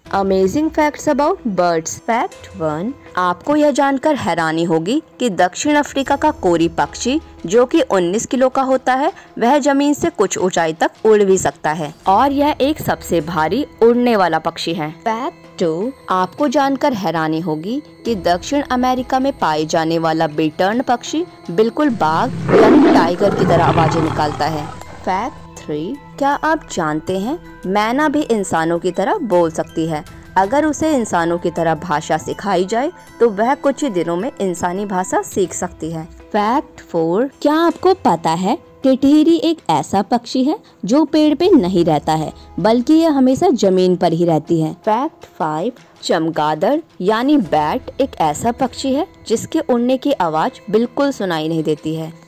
Amazing facts about birds. Fact 1, आपको यह जानकर हैरानी होगी कि दक्षिण अफ्रीका का कोरी पक्षी जो कि 19 किलो का होता है, वह जमीन से कुछ ऊंचाई तक उड़ भी सकता है और यह एक सबसे भारी उड़ने वाला पक्षी है। फैक्ट 2, आपको जानकर हैरानी होगी कि दक्षिण अमेरिका में पाए जाने वाला बिटर्न पक्षी बिल्कुल बाघ यानी टाइगर की तरह आवाजें निकालता है। फैक्ट 3, क्या आप जानते हैं मैना भी इंसानों की तरह बोल सकती है। अगर उसे इंसानों की तरह भाषा सिखाई जाए तो वह कुछ ही दिनों में इंसानी भाषा सीख सकती है। फैक्ट 4, क्या आपको पता है टिटहिरी एक ऐसा पक्षी है जो पेड़ पे नहीं रहता है बल्कि यह हमेशा जमीन पर ही रहती है। फैक्ट 5, चमगादड़ यानी बैट एक ऐसा पक्षी है जिसके उड़ने की आवाज बिल्कुल सुनाई नहीं देती है।